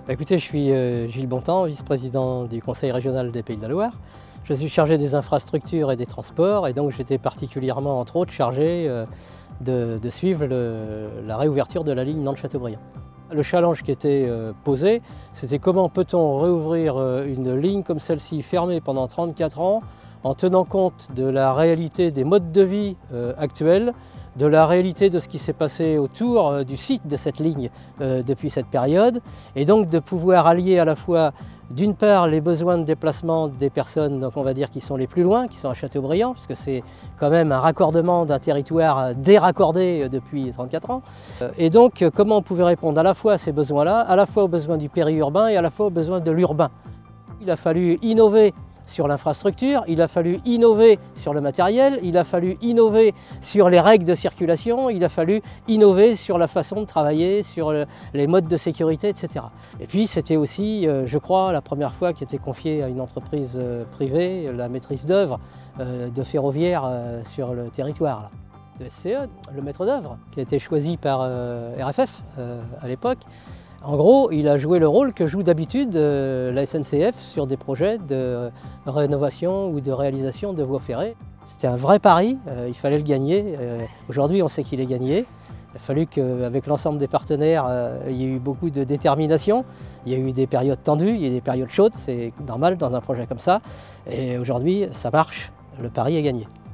Écoutez, je suis Gilles Bontemps, vice-président du Conseil régional des Pays de la Loire. Je suis chargé des infrastructures et des transports et donc j'étais particulièrement, entre autres, chargé de suivre la réouverture de la ligne Nantes-Châteaubriand. Le challenge qui était posé, c'était comment peut-on réouvrir une ligne comme celle-ci fermée pendant 34 ans en tenant compte de la réalité des modes de vie actuels, de la réalité de ce qui s'est passé autour du site de cette ligne depuis cette période, et donc de pouvoir allier à la fois d'une part les besoins de déplacement des personnes, donc on va dire qui sont les plus loin, qui sont à Châteaubriand, puisque c'est quand même un raccordement d'un territoire déraccordé depuis 34 ans, et donc comment on pouvait répondre à la fois à ces besoins-là, à la fois aux besoins du périurbain et à la fois aux besoins de l'urbain. Il a fallu innover sur l'infrastructure, il a fallu innover sur le matériel, il a fallu innover sur les règles de circulation, il a fallu innover sur la façon de travailler, sur les modes de sécurité, etc. Et puis c'était aussi, je crois, la première fois qui était confiée à une entreprise privée, la maîtrise d'œuvre de ferroviaire sur le territoire de SCE, le maître d'œuvre, qui a été choisi par RFF à l'époque. En gros, il a joué le rôle que joue d'habitude la SNCF sur des projets de rénovation ou de réalisation de voies ferrées. C'était un vrai pari, il fallait le gagner. Aujourd'hui, on sait qu'il est gagné. Il a fallu qu'avec l'ensemble des partenaires, il y ait eu beaucoup de détermination. Il y a eu des périodes tendues, il y a eu des périodes chaudes, c'est normal dans un projet comme ça. Et aujourd'hui, ça marche, le pari est gagné.